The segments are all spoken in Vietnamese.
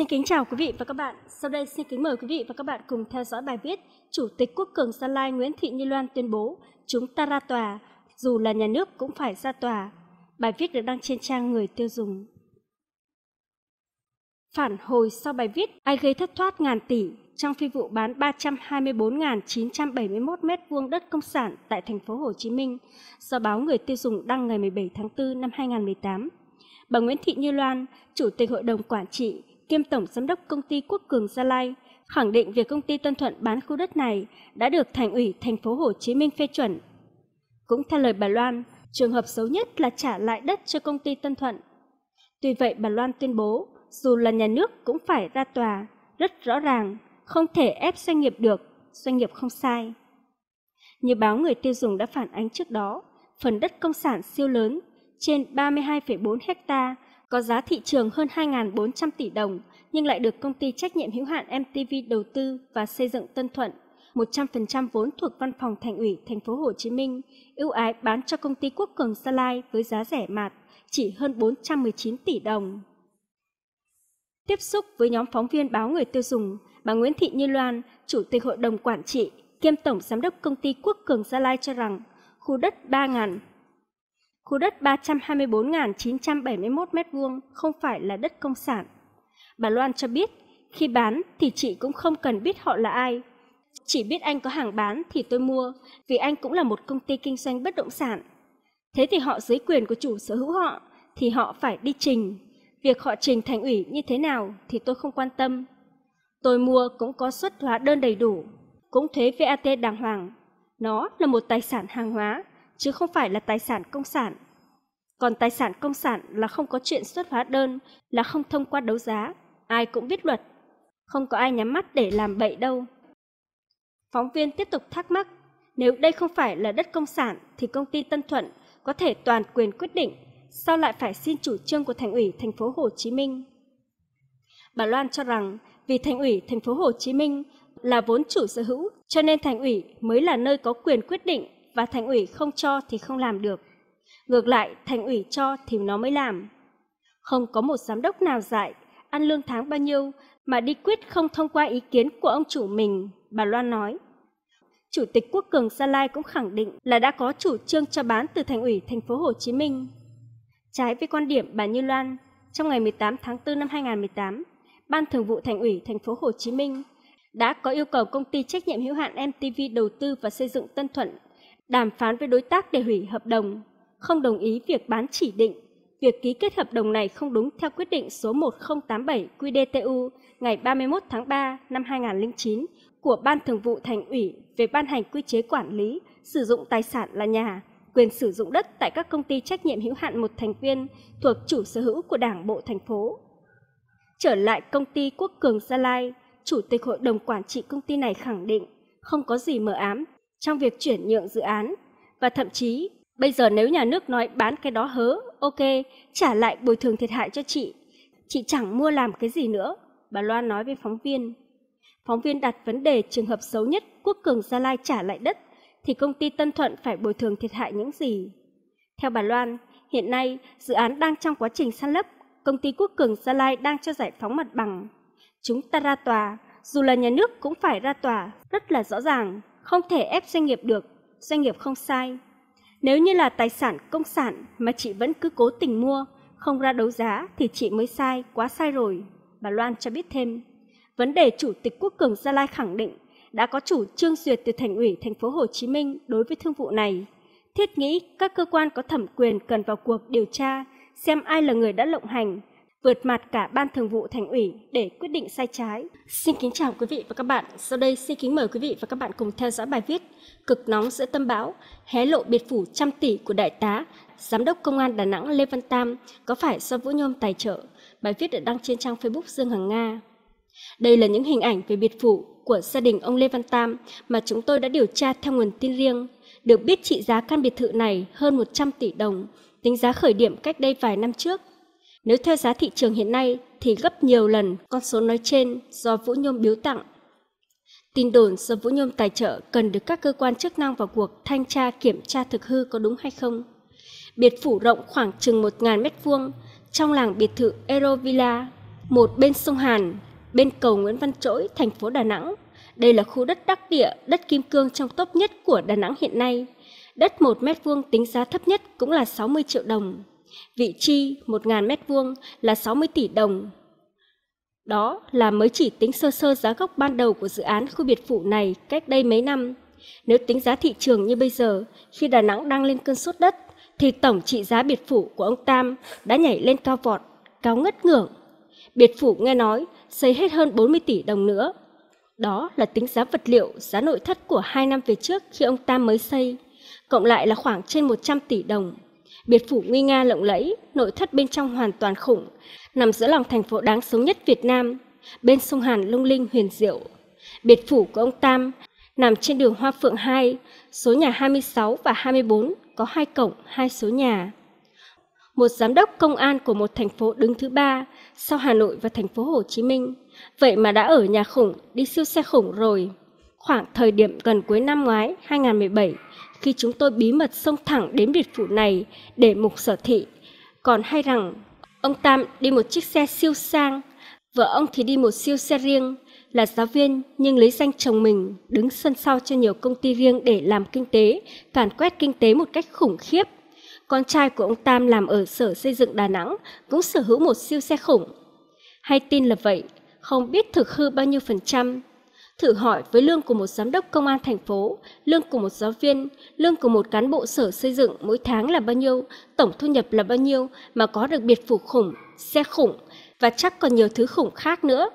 kính chào quý vị và các bạn. Sau đây xin kính mời quý vị và các bạn cùng theo dõi bài viết Chủ tịch Quốc cường Gia Lai Nguyễn Thị Như Loan tuyên bố chúng ta ra tòa, dù là nhà nước cũng phải ra tòa. Bài viết được đăng trên trang Người Tiêu Dùng. Phản hồi sau bài viết ai gây thất thoát ngàn tỷ trong phi vụ bán 324.971 m2 đất công sản tại thành phố Hồ Chí Minh do báo Người Tiêu Dùng đăng ngày 17 tháng 4 năm 2018. Bà Nguyễn Thị Như Loan, Chủ tịch Hội đồng Quản trị kiêm Tổng Giám đốc Công ty Quốc cường Gia Lai, khẳng định việc công ty Tân Thuận bán khu đất này đã được Thành ủy thành phố Hồ Chí Minh phê chuẩn. Cũng theo lời bà Loan, trường hợp xấu nhất là trả lại đất cho công ty Tân Thuận. Tuy vậy, bà Loan tuyên bố dù là nhà nước cũng phải ra tòa, rất rõ ràng, không thể ép doanh nghiệp được, doanh nghiệp không sai. Như báo Người Tiêu Dùng đã phản ánh trước đó, phần đất công sản siêu lớn trên 32,4 ha có giá thị trường hơn 2.400 tỷ đồng nhưng lại được công ty trách nhiệm hữu hạn MTV đầu tư và xây dựng Tân Thuận, 100% vốn thuộc Văn phòng Thành ủy thành phố Hồ Chí Minh, ưu ái bán cho công ty Quốc cường Gia Lai với giá rẻ mạt, chỉ hơn 419 tỷ đồng. Tiếp xúc với nhóm phóng viên báo Người Tiêu Dùng, bà Nguyễn Thị Như Loan, Chủ tịch Hội đồng Quản trị kiêm Tổng Giám đốc Công ty Quốc cường Gia Lai cho rằng khu đất 324.971 m2 không phải là đất công sản. Bà Loan cho biết, khi bán thì chị cũng không cần biết họ là ai. Chỉ biết anh có hàng bán thì tôi mua, vì anh cũng là một công ty kinh doanh bất động sản. Thế thì họ dưới quyền của chủ sở hữu họ, thì họ phải đi trình. Việc họ trình Thành ủy như thế nào thì tôi không quan tâm. Tôi mua cũng có xuất hóa đơn đầy đủ, cũng thuế VAT đàng hoàng. Nó là một tài sản hàng hóa, chứ không phải là tài sản công sản. Còn tài sản công sản là không có chuyện xuất hóa đơn, là không thông qua đấu giá. Ai cũng biết luật, không có ai nhắm mắt để làm bậy đâu. Phóng viên tiếp tục thắc mắc, nếu đây không phải là đất công sản thì công ty Tân Thuận có thể toàn quyền quyết định, sao lại phải xin chủ trương của Thành ủy thành phố Hồ Chí Minh? Bà Loan cho rằng vì Thành ủy thành phố Hồ Chí Minh là vốn chủ sở hữu, cho nên Thành ủy mới là nơi có quyền quyết định, và Thành ủy không cho thì không làm được. Ngược lại, Thành ủy cho thì nó mới làm. Không có một giám đốc nào dạy ăn lương tháng bao nhiêu mà đi quyết không thông qua ý kiến của ông chủ mình, bà Loan nói. Chủ tịch Quốc cường Gia Lai cũng khẳng định là đã có chủ trương cho bán từ Thành ủy thành phố Hồ Chí Minh. Trái với quan điểm bà Như Loan, trong ngày 18 tháng 4 năm 2018, Ban Thường vụ Thành ủy thành phố Hồ Chí Minh đã có yêu cầu công ty trách nhiệm hữu hạn MTV đầu tư và xây dựng Tân Thuận đàm phán với đối tác để hủy hợp đồng, không đồng ý việc bán chỉ định. Việc ký kết hợp đồng này không đúng theo quyết định số 1087 QĐ-TU ngày 31 tháng 3 năm 2009 của Ban Thường vụ Thành ủy về ban hành quy chế quản lý, sử dụng tài sản là nhà, quyền sử dụng đất tại các công ty trách nhiệm hữu hạn một thành viên thuộc chủ sở hữu của Đảng bộ thành phố. Trở lại công ty Quốc cường Gia Lai, Chủ tịch Hội đồng Quản trị công ty này khẳng định không có gì mờ ám trong việc chuyển nhượng dự án, và thậm chí bây giờ nếu nhà nước nói bán cái đó hớ, ok, trả lại bồi thường thiệt hại cho chị chẳng mua làm cái gì nữa, bà Loan nói với phóng viên. Phóng viên đặt vấn đề trường hợp xấu nhất Quốc cường Gia Lai trả lại đất thì công ty Tân Thuận phải bồi thường thiệt hại những gì? Theo bà Loan, hiện nay dự án đang trong quá trình san lấp, công ty Quốc cường Gia Lai đang cho giải phóng mặt bằng. Chúng ta ra tòa, dù là nhà nước cũng phải ra tòa, rất là rõ ràng, không thể ép doanh nghiệp được, doanh nghiệp không sai. Nếu như là tài sản công sản mà chị vẫn cứ cố tình mua, không ra đấu giá thì chị mới sai, quá sai rồi, bà Loan cho biết thêm. Vấn đề Chủ tịch Quốc cường Gia Lai khẳng định đã có chủ trương duyệt từ Thành ủy thành phố Hồ Chí Minh đối với thương vụ này. Thiết nghĩ các cơ quan có thẩm quyền cần vào cuộc điều tra, xem ai là người đã lộng hành, vượt mặt cả Ban Thường vụ Thành ủy để quyết định sai trái. Xin kính chào quý vị và các bạn. Sau đây xin kính mời quý vị và các bạn cùng theo dõi bài viết Cực nóng giữa tâm bão, hé lộ biệt phủ trăm tỷ của Đại tá, Giám đốc Công an Đà Nẵng Lê Văn Tam có phải do Vũ Nhôm tài trợ. Bài viết được đăng trên trang Facebook Dương Hằng Nga. Đây là những hình ảnh về biệt phủ của gia đình ông Lê Văn Tam mà chúng tôi đã điều tra theo nguồn tin riêng. Được biết trị giá căn biệt thự này hơn 100 tỷ đồng, tính giá khởi điểm cách đây vài năm trước. Nếu theo giá thị trường hiện nay thì gấp nhiều lần con số nói trên do Vũ Nhôm biếu tặng. Tin đồn do Vũ Nhôm tài trợ cần được các cơ quan chức năng vào cuộc thanh tra kiểm tra thực hư có đúng hay không. Biệt phủ rộng khoảng chừng 1.000 m2 trong làng biệt thự Aero Villa. một bên sông Hàn, bên cầu Nguyễn Văn Trỗi, thành phố Đà Nẵng. Đây là khu đất đắc địa, đất kim cương trong top nhất của Đà Nẵng hiện nay. Đất 1 mét vuông tính giá thấp nhất cũng là 60 triệu đồng. Vị chi 1.000 mét vuông là 60 tỷ đồng. Đó là mới chỉ tính sơ sơ giá gốc ban đầu của dự án khu biệt phủ này cách đây mấy năm. Nếu tính giá thị trường như bây giờ, khi Đà Nẵng đang lên cơn sốt đất, thì tổng trị giá biệt phủ của ông Tam đã nhảy lên cao vọt, cao ngất ngưởng. Biệt phủ nghe nói xây hết hơn 40 tỷ đồng nữa. Đó là tính giá vật liệu, giá nội thất của 2 năm về trước khi ông Tam mới xây, cộng lại là khoảng trên 100 tỷ đồng. Biệt phủ nguy nga lộng lẫy, nội thất bên trong hoàn toàn khủng, nằm giữa lòng thành phố đáng sống nhất Việt Nam, bên sông Hàn lung linh huyền diệu. Biệt phủ của ông Tam nằm trên đường Hoa Phượng 2, số nhà 26 và 24, có 2 cổng, 2 số nhà. Một giám đốc công an của một thành phố đứng thứ 3 sau Hà Nội và thành phố Hồ Chí Minh, vậy mà đã ở nhà khủng, đi siêu xe khủng rồi. Khoảng thời điểm gần cuối năm ngoái 2017, khi chúng tôi bí mật xông thẳng đến biệt phủ này để mục sở thị, còn hay rằng ông Tam đi một chiếc xe siêu sang, vợ ông thì đi một siêu xe riêng, là giáo viên nhưng lấy danh chồng mình, đứng sân sau cho nhiều công ty riêng để làm kinh tế, càn quét kinh tế một cách khủng khiếp. Con trai của ông Tam làm ở Sở Xây dựng Đà Nẵng cũng sở hữu một siêu xe khủng. Hay tin là vậy, không biết thực hư bao nhiêu %. Thử hỏi với lương của một giám đốc công an thành phố, lương của một giáo viên, lương của một cán bộ Sở Xây dựng mỗi tháng là bao nhiêu, tổng thu nhập là bao nhiêu mà có được biệt phủ khủng, xe khủng và chắc còn nhiều thứ khủng khác nữa.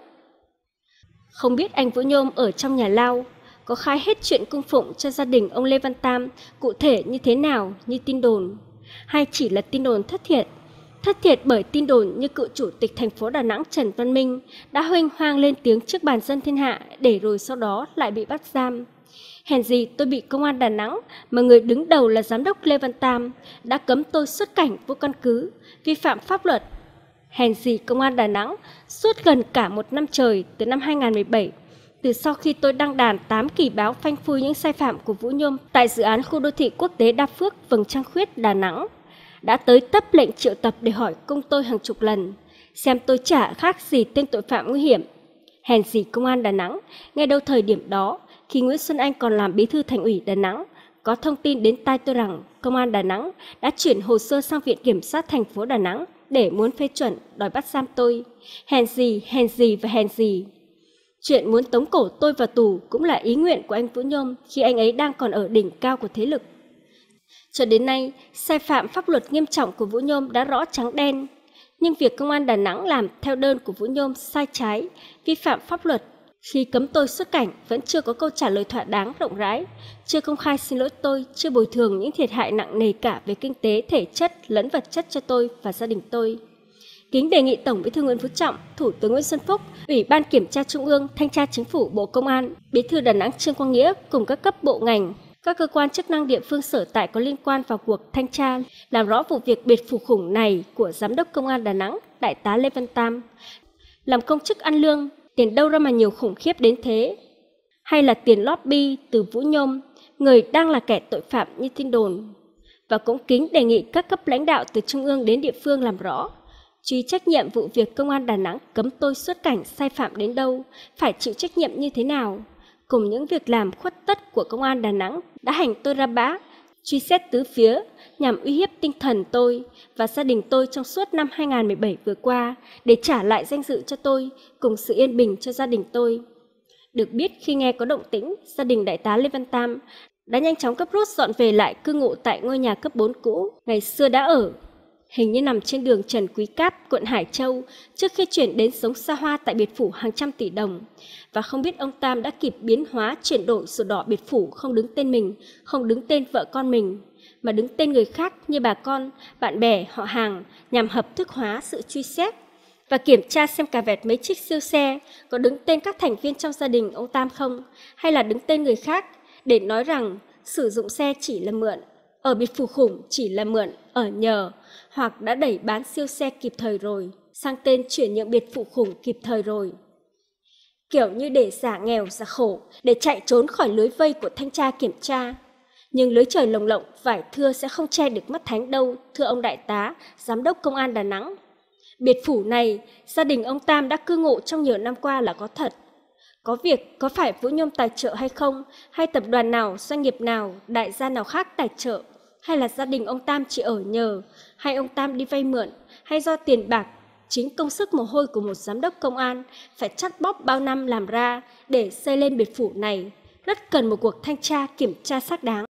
Không biết anh Vũ Nhôm ở trong nhà lao có khai hết chuyện cung phụng cho gia đình ông Lê Văn Tam cụ thể như thế nào như tin đồn, hay chỉ là tin đồn thất thiệt? Thất thiệt bởi tin đồn như cựu chủ tịch thành phố Đà Nẵng Trần Văn Minh đã huênh hoang lên tiếng trước bàn dân thiên hạ để rồi sau đó lại bị bắt giam. Hèn gì tôi bị công an Đà Nẵng mà người đứng đầu là giám đốc Lê Văn Tam đã cấm tôi xuất cảnh vô căn cứ, vi phạm pháp luật. Hèn gì công an Đà Nẵng suốt gần cả 1 năm trời từ năm 2017, từ sau khi tôi đăng đàn 8 kỳ báo phanh phui những sai phạm của Vũ Nhôm tại dự án khu đô thị quốc tế Đa Phước, Vầng Trăng Khuyết, Đà Nẵng, đã tới tấp lệnh triệu tập để hỏi cung tôi hàng chục lần, xem tôi chả khác gì tên tội phạm nguy hiểm. Hèn gì công an Đà Nẵng, ngay đâu thời điểm đó, khi Nguyễn Xuân Anh còn làm bí thư thành ủy Đà Nẵng, có thông tin đến tai tôi rằng công an Đà Nẵng đã chuyển hồ sơ sang Viện Kiểm sát thành phố Đà Nẵng để muốn phê chuẩn đòi bắt giam tôi. Hèn gì và hèn gì. Chuyện muốn tống cổ tôi vào tù cũng là ý nguyện của anh Vũ Nhôm khi anh ấy đang còn ở đỉnh cao của thế lực. Cho đến nay, sai phạm pháp luật nghiêm trọng của Vũ Nhôm đã rõ trắng đen. Nhưng việc công an Đà Nẵng làm theo đơn của Vũ Nhôm sai trái, vi phạm pháp luật khi cấm tôi xuất cảnh vẫn chưa có câu trả lời thỏa đáng rộng rãi, chưa công khai xin lỗi tôi, chưa bồi thường những thiệt hại nặng nề cả về kinh tế, thể chất lẫn vật chất cho tôi và gia đình tôi. Kính đề nghị Tổng Bí thư Nguyễn Phú Trọng, Thủ tướng Nguyễn Xuân Phúc, Ủy ban Kiểm tra Trung ương, Thanh tra Chính phủ, Bộ Công an, Bí thư Đà Nẵng Trương Quang Nghĩa cùng các cấp bộ ngành, các cơ quan chức năng địa phương sở tại có liên quan vào cuộc thanh tra, làm rõ vụ việc biệt phủ khủng này của Giám đốc Công an Đà Nẵng, Đại tá Lê Văn Tam. Làm công chức ăn lương, tiền đâu ra mà nhiều khủng khiếp đến thế? Hay là tiền lobby từ Vũ Nhôm, người đang là kẻ tội phạm như tin đồn? Và cũng kính đề nghị các cấp lãnh đạo từ Trung ương đến địa phương làm rõ, truy trách nhiệm vụ việc Công an Đà Nẵng cấm tôi xuất cảnh sai phạm đến đâu, phải chịu trách nhiệm như thế nào, cùng những việc làm khuất tất của Công an Đà Nẵng đã hành tôi ra bã, truy xét tứ phía nhằm uy hiếp tinh thần tôi và gia đình tôi trong suốt năm 2017 vừa qua để trả lại danh dự cho tôi cùng sự yên bình cho gia đình tôi. Được biết khi nghe có động tĩnh, gia đình Đại tá Lê Văn Tam đã nhanh chóng gấp rút dọn về lại cư ngụ tại ngôi nhà cấp 4 cũ ngày xưa đã ở, hình như nằm trên đường Trần Quý Cáp, quận Hải Châu, trước khi chuyển đến sống xa hoa tại biệt phủ hàng trăm tỷ đồng. Và không biết ông Tam đã kịp biến hóa chuyển đổi sổ đỏ biệt phủ không đứng tên mình, không đứng tên vợ con mình, mà đứng tên người khác như bà con, bạn bè, họ hàng, nhằm hợp thức hóa sự truy xét và kiểm tra xem cà vẹt mấy chiếc siêu xe có đứng tên các thành viên trong gia đình ông Tam không, hay là đứng tên người khác để nói rằng sử dụng xe chỉ là mượn, ở biệt phủ khủng chỉ là mượn, ở nhờ, hoặc đã đẩy bán siêu xe kịp thời rồi, sang tên chuyển nhượng biệt phủ khủng kịp thời rồi. Kiểu như để giả nghèo giả khổ, để chạy trốn khỏi lưới vây của thanh tra kiểm tra. Nhưng lưới trời lồng lộng, vải thưa sẽ không che được mắt thánh đâu, thưa ông đại tá, giám đốc công an Đà Nẵng. Biệt phủ này, gia đình ông Tam đã cư ngụ trong nhiều năm qua là có thật. Có việc có phải Vũ Nhôm tài trợ hay không, hay tập đoàn nào, doanh nghiệp nào, đại gia nào khác tài trợ, hay là gia đình ông Tam chỉ ở nhờ, hay ông Tam đi vay mượn, hay do tiền bạc, chính công sức mồ hôi của một giám đốc công an phải chắt bóp bao năm làm ra để xây lên biệt phủ này, rất cần một cuộc thanh tra kiểm tra xác đáng.